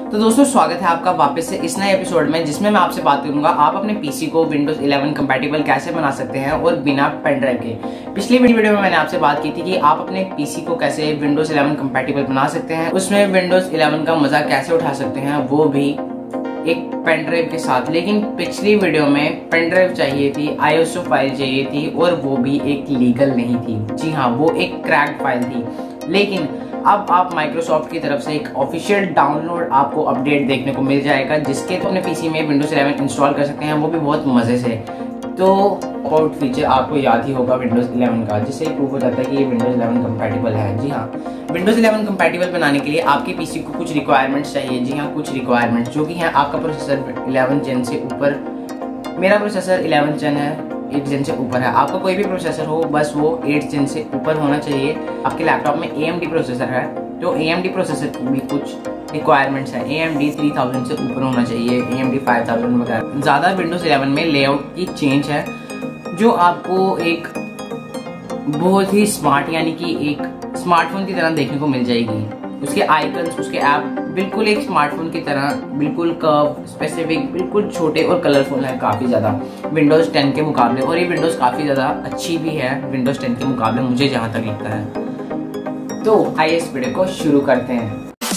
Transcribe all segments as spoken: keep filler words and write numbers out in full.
तो दोस्तों स्वागत है आपका वापस से इस नए एपिसोड में, जिसमें मैं आपसे बात करूंगा आप अपने पीसी को विंडोज इलेवन कंपैटिबल कैसे बना सकते हैं और बिना पेन ड्राइव के। पिछली वीडियो में मैंने आपसे बात की थी कि आप अपने पीसी को कैसे विंडोज इलेवन कंपैटिबल बना सकते हैं, उसमें विंडोज इलेवन का मजा कैसे उठा सकते हैं, वो भी एक पेन ड्राइव के साथ। लेकिन पिछली वीडियो में पेन ड्राइव चाहिए थी, आईएसओ फाइल चाहिए थी और वो भी एक लीगल नहीं थी। जी हाँ, वो एक क्रैक्ड फाइल थी। लेकिन अब आप माइक्रोसॉफ्ट की तरफ से एक ऑफिशियल डाउनलोड आपको अपडेट देखने को मिल जाएगा, जिसके तो अपने पीसी में विंडोज इलेवन इंस्टॉल कर सकते हैं, वो भी बहुत मजे से। तो आउट फीचर आपको याद ही होगा विंडोज इलेवन का, जिससे प्रूव हो जाता है कि ये विंडोज इलेवन कंपैटिबल है। जी हाँ, विंडोज इलेवन कंपैटिबल बनाने के लिए आपके पीसी को कुछ रिक्वायरमेंट्स चाहिए। जी हाँ, कुछ रिक्वायरमेंट्स जो कि हैं आपका प्रोसेसर इलेवन जेन से ऊपर। मेरा प्रोसेसर इलेवन जेन है, एट जेन से ऊपर है। आपका कोई भी प्रोसेसर हो, बस वो एट जेन से ऊपर होना चाहिए। आपके लैपटॉप में ए एम डी प्रोसेसर है तो ए एम डी प्रोसेसर की भी कुछ रिक्वायरमेंट्स है। A M D three thousand से ऊपर होना चाहिए, A M D five thousand वगैरह। ज़्यादा विंडोज इलेवन में लेआउट की चेंज है जो आपको एक बहुत ही स्मार्ट यानी कि एक स्मार्टफोन की तरह देखने को मिल जाएगी। उसके आइकन्स, उसके ऐप बिल्कुल एक स्मार्टफोन की तरह, बिल्कुल कर्व, स्पेसिफिक, बिल्कुल छोटे और कलरफुल है काफ़ी ज़्यादा विंडोज़ टेन के मुकाबले। और ये विंडोज़ काफ़ी ज़्यादा अच्छी भी है विंडोज़ टेन के मुकाबले, मुझे जहाँ तक लगता है। तो आइए इस वीडियो को शुरू करते हैं।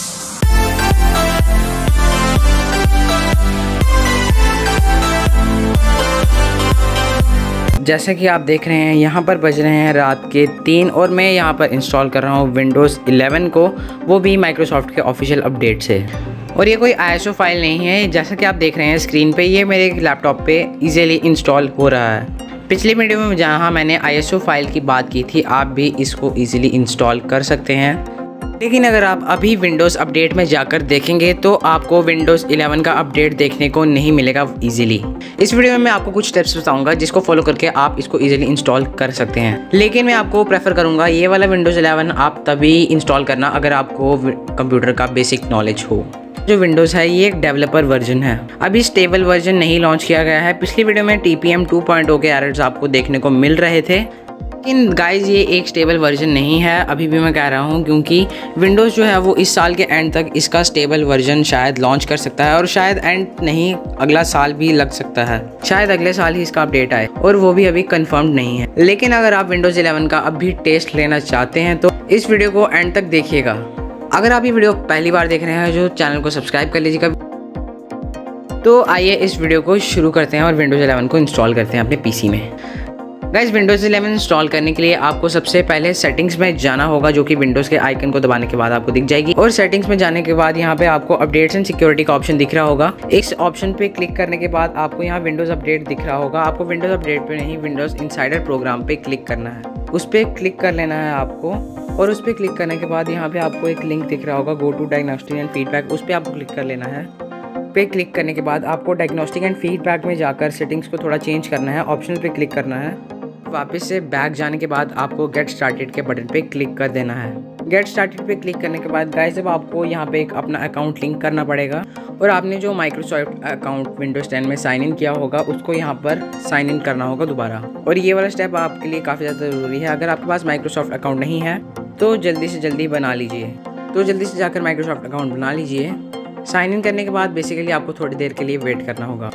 जैसा कि आप देख रहे हैं, यहाँ पर बज रहे हैं रात के तीन और मैं यहाँ पर इंस्टॉल कर रहा हूँ विंडोज़ इलेवन को, वो भी माइक्रोसॉफ्ट के ऑफिशियल अपडेट से। और ये कोई आईएसओ फाइल नहीं है, जैसा कि आप देख रहे हैं स्क्रीन पे, ये मेरे लैपटॉप पे इजीली इंस्टॉल हो रहा है। पिछली वीडियो में जहाँ मैंने आईएसओ फाइल की बात की थी, आप भी इसको ईजिली इंस्टॉल कर सकते हैं। लेकिन अगर आप अभी विंडोज़ अपडेट में जाकर देखेंगे तो आपको विंडोज़ इलेवन का अपडेट देखने को नहीं मिलेगा इजीली। इस वीडियो में मैं आपको कुछ स्टेप्स बताऊंगा जिसको फॉलो करके आप इसको इजीली इंस्टॉल कर सकते हैं। लेकिन मैं आपको प्रेफर करूंगा ये वाला विंडोज़ इलेवन आप तभी इंस्टॉल करना अगर आपको कंप्यूटर का बेसिक नॉलेज हो। जो विंडोज़ है ये एक डेवलपर वर्जन है, अभी स्टेबल वर्जन नहीं लॉन्च किया गया है। पिछली वीडियो में T P M two point O के एरर्स आपको देखने को मिल रहे थे, लेकिन गाइज ये एक स्टेबल वर्जन नहीं है, अभी भी मैं कह रहा हूँ, क्योंकि विंडोज़ जो है वो इस साल के एंड तक इसका स्टेबल वर्जन शायद लॉन्च कर सकता है। और शायद एंड नहीं, अगला साल भी लग सकता है, शायद अगले साल ही इसका अपडेट आए, और वो भी अभी कंफर्म्ड नहीं है। लेकिन अगर आप विंडोज़ इलेवन का अभी टेस्ट लेना चाहते हैं तो इस वीडियो को एंड तक देखिएगा। अगर आप ये वीडियो पहली बार देख रहे हैं जो चैनल को सब्सक्राइब कर लीजिएगा। तो आइए इस वीडियो को शुरू करते हैं और विंडोज़ इलेवन को इंस्टॉल करते हैं अपने पीसी में। गाइस, विंडोज़ इलेवन इंस्टॉल करने के लिए आपको सबसे पहले सेटिंग्स में जाना होगा, जो कि विंडोज़ के आइकन को दबाने के बाद आपको दिख जाएगी। और सेटिंग्स में जाने के बाद यहाँ पे आपको अपडेट्स एंड सिक्योरिटी का ऑप्शन दिख रहा होगा। इस ऑप्शन पे क्लिक करने के बाद आपको यहाँ विंडोज़ अपडेट दिख रहा होगा। आपको विंडोज़ अपडेट पे नहीं, विंडोज़ इनसाइडर प्रोग्राम पे क्लिक करना है, उस पर क्लिक कर लेना है आपको। और उस पर क्लिक करने के बाद यहाँ पे आपको एक लिंक दिख रहा होगा, go to diagnostic and feedback, उस पर आपको क्लिक कर लेना है। पे क्लिक करने के बाद आपको डायग्नोस्टिक एंड फीडबैक में जाकर सेटिंग्स को थोड़ा चेंज करना है, ऑप्शनल पे क्लिक करना है। वापस से बैक जाने के बाद आपको गेट स्टार्टेड के बटन पे क्लिक कर देना है। गेट स्टार्टेड पे क्लिक करने के बाद गाइस अब आपको यहाँ पे एक अपना अकाउंट लिंक करना पड़ेगा, और आपने जो माइक्रोसॉफ्ट अकाउंट विंडोज टेन में साइन इन किया होगा उसको यहाँ पर साइन इन करना होगा दोबारा। और ये वाला स्टेप आपके लिए काफ़ी ज़्यादा ज़रूरी है। अगर आपके पास माइक्रोसॉफ्ट अकाउंट नहीं है तो जल्दी से जल्दी बना लीजिए। तो जल्दी से जाकर माइक्रोसॉफ्ट अकाउंट बना लीजिए। साइन इन करने के बाद बेसिकली आपको थोड़ी देर के लिए वेट करना होगा।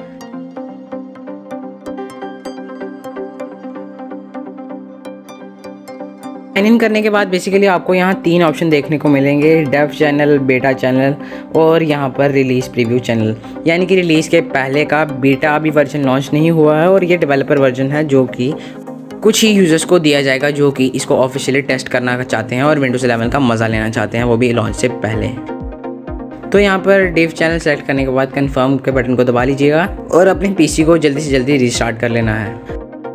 साइन इन करने के बाद बेसिकली आपको यहाँ तीन ऑप्शन देखने को मिलेंगे, डेव चैनल, बेटा चैनल और यहाँ पर रिलीज़ प्रीव्यू चैनल। यानी कि रिलीज़ के पहले का बीटा अभी वर्जन लॉन्च नहीं हुआ है, और ये डेवलपर वर्जन है जो कि कुछ ही यूज़र्स को दिया जाएगा जो कि इसको ऑफिशियली टेस्ट करना चाहते हैं और विंडोज़ इलेवन का मज़ा लेना चाहते हैं, वो भी लॉन्च से पहले। तो यहाँ पर डेव चैनल सेलेक्ट करने के बाद कन्फर्म के बटन को दबा लीजिएगा और अपने पीसी को जल्दी से जल्दी रीस्टार्ट कर लेना है।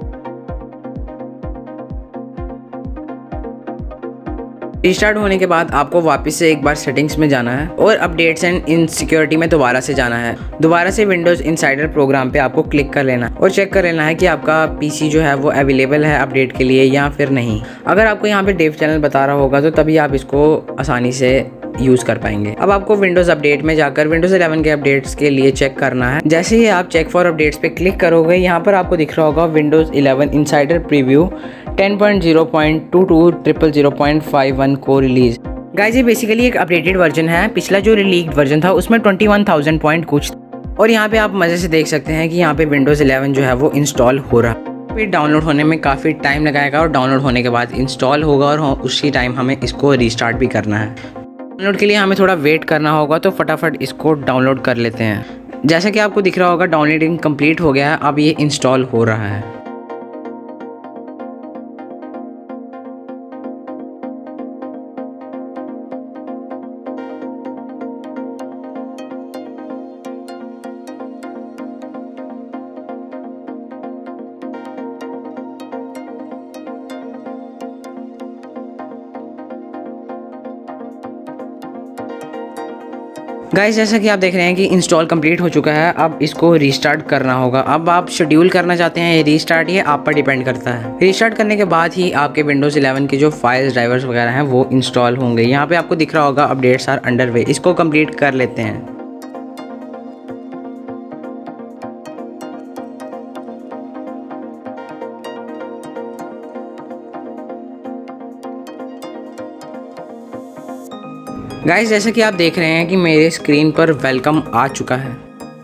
रिस्टार्ट होने के बाद आपको वापस से एक बार सेटिंग्स में जाना है और अपडेट्स एंड इन सिक्योरिटी में दोबारा से जाना है। दोबारा से विंडोज़ इनसाइडर प्रोग्राम पे आपको क्लिक कर लेना और चेक कर लेना है कि आपका पीसी जो है वो अवेलेबल है अपडेट के लिए या फिर नहीं। अगर आपको यहाँ पे डेव चैनल बता रहा होगा तो तभी आप इसको आसानी से यूज़ कर पाएंगे। अब आपको विंडोज़ अपडेट में जाकर विंडोज़ इलेवन के अपडेट्स के लिए चेक करना है। जैसे ही आप चेक फॉर अपडेट्स पे क्लिक करोगे, यहाँ पर आपको दिख रहा होगा Windows eleven insider preview ten point zero point two two zero zero zero point five one को रिलीज़। गाइस ये बेसिकली एक अपडेटेड वर्जन है। पिछला जो लीक्ड वर्जन था उसमें ट्वेंटी वन थाउजेंड पॉइंट कुछ, और यहाँ पे आप मज़े से देख सकते हैं कि यहाँ पे विंडोज़ इलेवन जो है वो इंस्टॉल हो रहा है। फिर डाउनलोड होने में काफ़ी टाइम लगाएगा और डाउनलोड होने के बाद इंस्टॉल होगा और उसी टाइम हमें इसको रीस्टार्ट भी करना है। डाउनलोड के लिए हमें थोड़ा वेट करना होगा, तो फटाफट इसको डाउनलोड कर लेते हैं। जैसा कि आपको दिख रहा होगा डाउनलोडिंग कंप्लीट हो गया है, अब ये इंस्टॉल हो रहा है। गाइस जैसा कि आप देख रहे हैं कि इंस्टॉल कंप्लीट हो चुका है, अब इसको रीस्टार्ट करना होगा। अब आप शेड्यूल करना चाहते हैं ये रीस्टार्ट, ये आप पर डिपेंड करता है। रीस्टार्ट करने के बाद ही आपके विंडोज़ इलेवन के जो फाइल्स ड्राइवर्स वगैरह हैं वो इंस्टॉल होंगे। यहाँ पे आपको दिख रहा होगा अपडेट्स आर अंडर वे, इसको कंप्लीट कर लेते हैं। गाइस जैसा कि आप देख रहे हैं कि मेरे स्क्रीन पर वेलकम आ चुका है।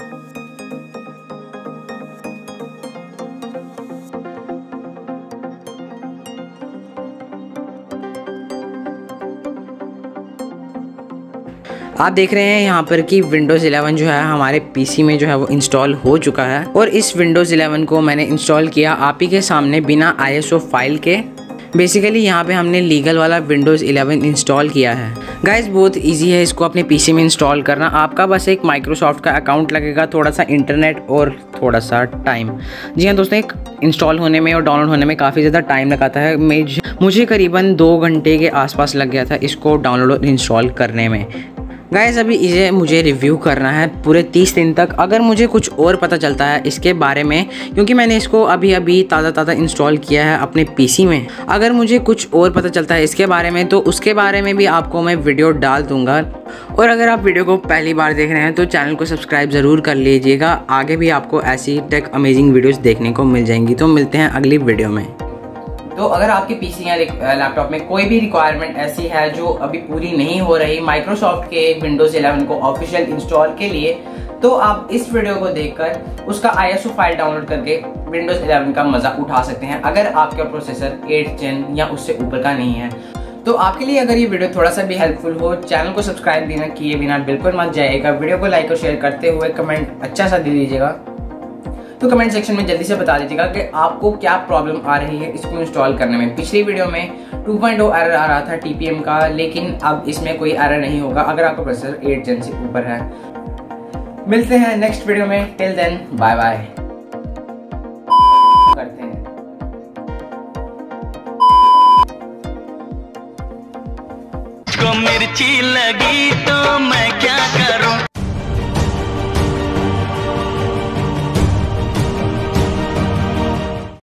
आप देख रहे हैं यहाँ पर कि विंडोज़ इलेवन जो है हमारे पीसी में जो है वो इंस्टॉल हो चुका है, और इस विंडोज़ इलेवन को मैंने इंस्टॉल किया आप ही के सामने बिना आईएसओ फाइल के। बेसिकली यहाँ पे हमने लीगल वाला विंडोज़ इलेवन इंस्टॉल किया है। गाइस बहुत इजी है इसको अपने पीसी में इंस्टॉल करना। आपका बस एक माइक्रोसॉफ्ट का अकाउंट लगेगा, थोड़ा सा इंटरनेट और थोड़ा सा टाइम। जी हाँ दोस्तों, एक इंस्टॉल होने में और डाउनलोड होने में काफ़ी ज़्यादा टाइम लगाता है। मुझे करीबन दो घंटे के आसपास लग गया था इसको डाउनलोड और इंस्टॉल करने में। गाइस अभी इसे मुझे रिव्यू करना है पूरे तीस दिन तक। अगर मुझे कुछ और पता चलता है इसके बारे में, क्योंकि मैंने इसको अभी अभी ताज़ा ताज़ा इंस्टॉल किया है अपने पीसी में, अगर मुझे कुछ और पता चलता है इसके बारे में तो उसके बारे में भी आपको मैं वीडियो डाल दूंगा। और अगर आप वीडियो को पहली बार देख रहे हैं तो चैनल को सब्सक्राइब ज़रूर कर लीजिएगा, आगे भी आपको ऐसी टेक अमेजिंग वीडियोज़ देखने को मिल जाएंगी। तो मिलते हैं अगली वीडियो में। तो अगर आपके पीसी या लैपटॉप में कोई भी रिक्वायरमेंट ऐसी है जो अभी पूरी नहीं हो रही माइक्रोसॉफ्ट के विंडोज़ इलेवन को ऑफिशियल इंस्टॉल के लिए, तो आप इस वीडियो को देखकर उसका आईएसओ फाइल डाउनलोड करके विंडोज़ इलेवन का मजा उठा सकते हैं, अगर आपका प्रोसेसर एट जेन या उससे ऊपर का नहीं है। तो आपके लिए अगर ये वीडियो थोड़ा सा भी हेल्पफुल हो, चैनल को सब्सक्राइब बिना किए बिना बिल्कुल मत जाइएगा। वीडियो को लाइक और शेयर करते हुए कमेंट अच्छा सा दे दीजिएगा। तो कमेंट सेक्शन में जल्दी से बता दीजिएगा कि आपको क्या प्रॉब्लम आ रही है इसको इंस्टॉल करने में। पिछली वीडियो में टू पॉइंट ओ एरर आ रहा था टीपीएम का, लेकिन अब इसमें कोई एरर नहीं होगा अगर आपका प्रोसेसर एट जेन से ऊपर है। मिलते हैं नेक्स्ट वीडियो में, टिल देन बाय बाय। करते हैं को मिर्ची लगी तो मैं क्या